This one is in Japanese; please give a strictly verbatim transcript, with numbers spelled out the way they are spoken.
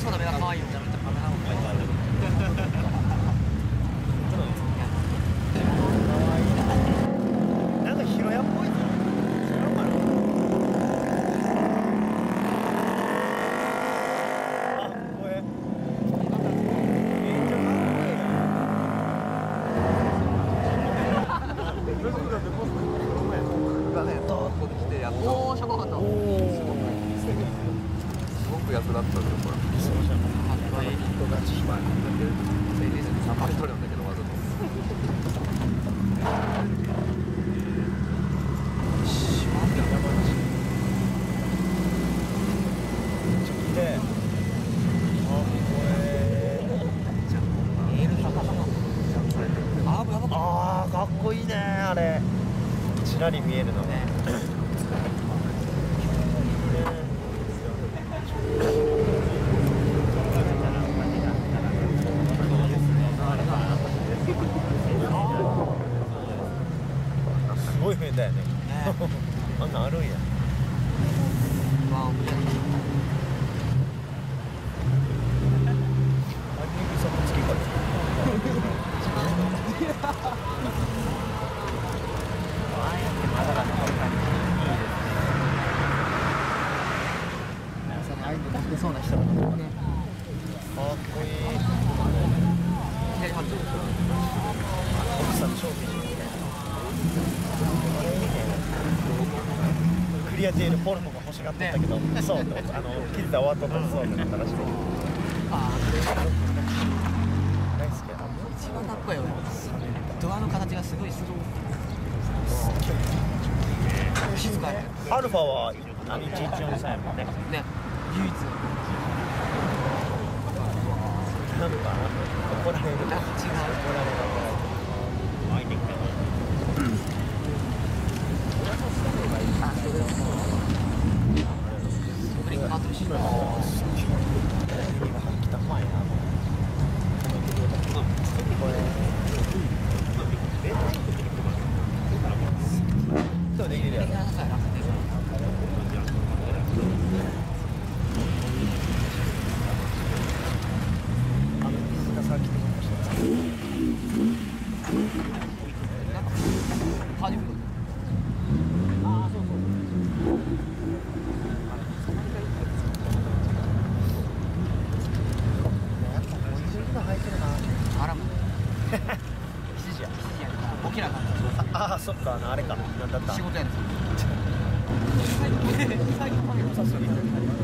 そうだ目が可愛いよ。 なんかヒロヤっぽいぞ。あ、これ。めっちゃかっこいいがね、ここに来てやっと。 おお、しょぼかった。 すごく安くなったんだよ、これ。 そうじゃん。 かっこいい。 人勝ち。 まあ、成人式さんばい取るんだけど、わざと。 で、あ、これ。 あー、やばかった。 あー、かっこいいね、あれ。ちらり見えるのね。すごい増えたよね。あんなんあるんや。 わあ、お土産。 あ、肉そこつきかああいうの持ってそうな人だね。 かっこいい。 左ハンド。 奥さん超美人。クリアテールフォルムが欲しがってたけど、そうってあの切った終わったとそうってなったらしい。 ああ、 大好きやな。 一番かっこいいよ。ドアの形がすごいすごい。静かやね。 アルファはあのいちいちよんさんやもんね。 ね、唯一。 なんか怒られる。 なんか違う。 怒られる。 あ、それでも。ブレーキ変わってるし。 来た前や。これ。そうできるやろ。さっきと思いました。 ハーディフル。ああ、そうそう。 やっぱこういうの履いてるな。 あらも。 羊や。 いや、起きなかった。 ああ、そっか、あのあれか。なんだった。 仕事やんですよ。最近、最近、 さすがに。